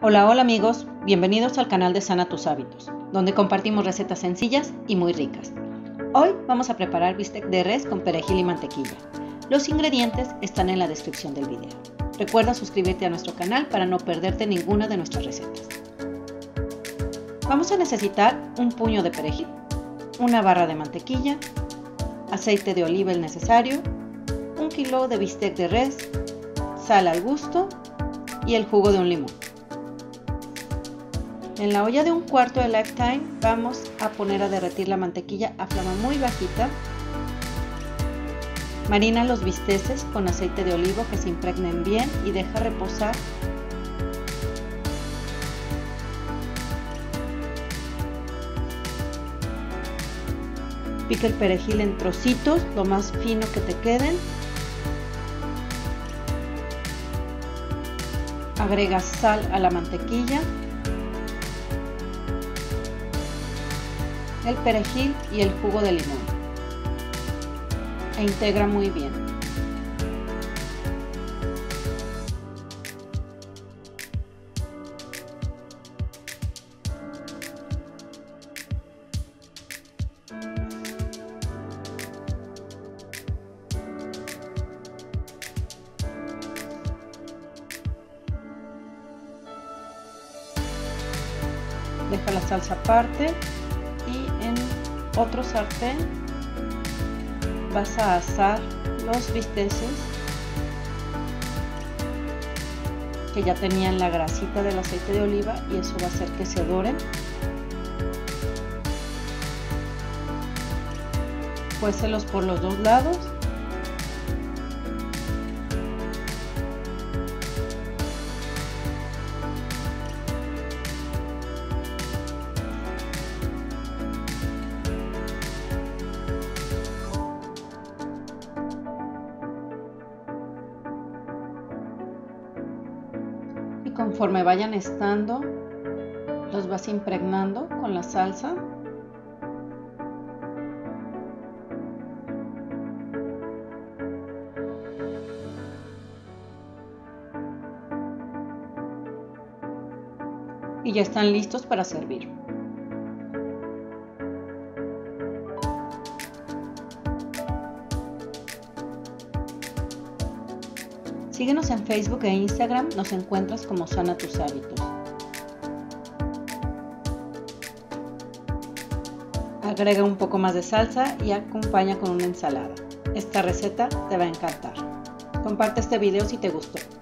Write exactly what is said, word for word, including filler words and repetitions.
Hola, hola amigos, bienvenidos al canal de Sana Tus Hábitos, donde compartimos recetas sencillas y muy ricas. Hoy vamos a preparar bistec de res con perejil y mantequilla. Los ingredientes están en la descripción del video. Recuerda suscribirte a nuestro canal para no perderte ninguna de nuestras recetas. Vamos a necesitar un puño de perejil, una barra de mantequilla, aceite de oliva el necesario, un kilo de bistec de res, sal al gusto y el jugo de un limón. En la olla de un cuarto de Lifetime vamos a poner a derretir la mantequilla a flama muy bajita. Marina los bisteces con aceite de oliva que se impregnen bien y deja reposar. Pica el perejil en trocitos, lo más fino que te queden. Agrega sal a la mantequilla, el perejil y el jugo de limón e integra muy bien. Deja la salsa aparte y en otro sartén vas a asar los bisteces que ya tenían la grasita del aceite de oliva y eso va a hacer que se doren. Cuécelos por los dos lados. Y conforme vayan estando, los vas impregnando con la salsa. Y ya están listos para servir. Síguenos en Facebook e Instagram, nos encuentras como Sana Tus Hábitos. Agrega un poco más de salsa y acompaña con una ensalada. Esta receta te va a encantar. Comparte este video si te gustó.